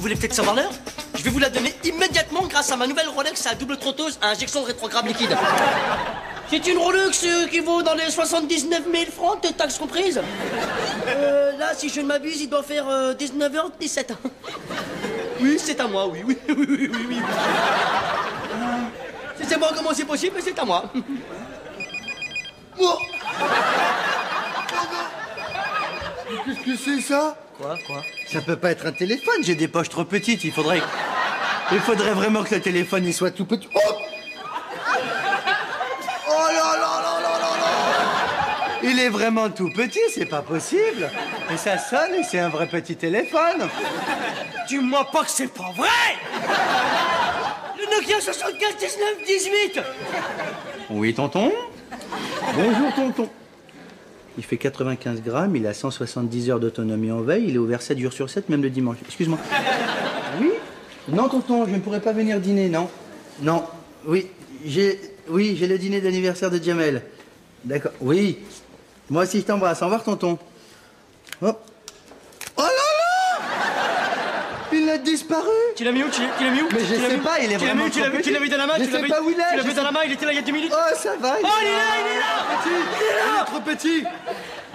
voulez peut-être savoir l'heure? Je vais vous la donner immédiatement grâce à ma nouvelle Rolex à double trotteuse à injection de rétrograde liquide. C'est une Rolex qui vaut dans les 79 000 francs, toutes taxes comprises. Là, si je ne m'abuse, il doit faire 19h17. Oui, c'est à moi, oui. C'est moi comment c'est possible, mais c'est à moi. Oh. Qu'est-ce que c'est ça? Quoi? Ça peut pas être un téléphone, j'ai des poches trop petites, il faudrait vraiment que le téléphone il soit tout petit. Oh, oh là là là là là là. Il est vraiment tout petit, c'est pas possible. Et ça sonne et c'est un vrai petit téléphone. Dis-moi pas que c'est pas vrai! Le Nokia 64 19 18! Oui, tonton? Bonjour, tonton. Il fait 95 grammes, il a 170 heures d'autonomie en veille, il est ouvert 7 jours sur 7, même le dimanche. Excuse-moi. Oui? Non, tonton, je ne pourrais pas venir dîner, non. Non. Oui, j'ai le dîner d'anniversaire de Jamel. D'accord. Oui. Moi aussi, je t'embrasse. Au revoir, tonton. Oh. Oh là là! Il a disparu! Tu l'as mis où? Mais je sais pas, il est vraiment trop petit. Tu l'as mis dans la main? Je sais pas où il est. Tu l'as mis dans la main, il était là il y a 2 minutes? Oh, ça va. Oh, il est là! Il est trop petit.